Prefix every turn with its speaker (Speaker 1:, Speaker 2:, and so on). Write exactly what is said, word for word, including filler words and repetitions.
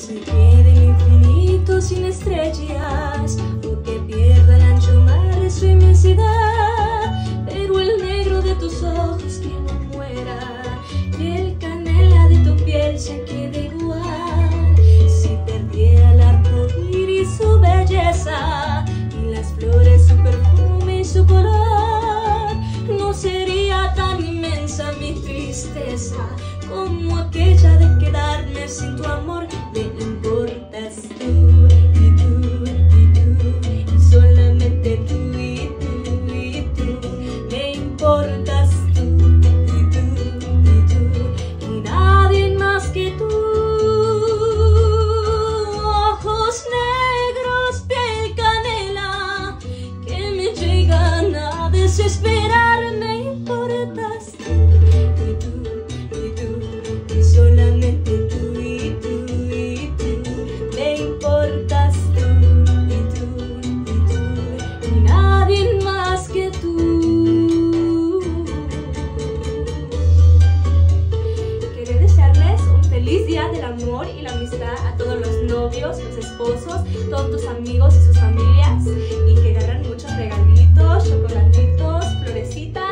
Speaker 1: se quede el infinito sin estrellas, o que pierda el ancho mar su inmensidad, pero el negro de tus ojos que no muera, y el canela de tu piel se quede igual. Si perdiera el arco iris su belleza, y las flores su perfume y su color, no sería tan inmensa mi tristeza como aquella de quedarme sin tu amor. Me importas tú y tú y tú, y solamente tú y tú y tú. Me importas tú y tú y tú, y nadie más que tú. Ojos negros, piel canela, que me llegan a desesperar. Me importas tú y tú y tú, y solamente tú y tú y tú. Me importas tú y tú y tú, y nadie más que tú. Quería desearles un feliz día del amor y la amistad a todos los novios, los esposos, todos tus amigos y sus familias, y que agarren muchos regalitos, chocolatitos, florecitas.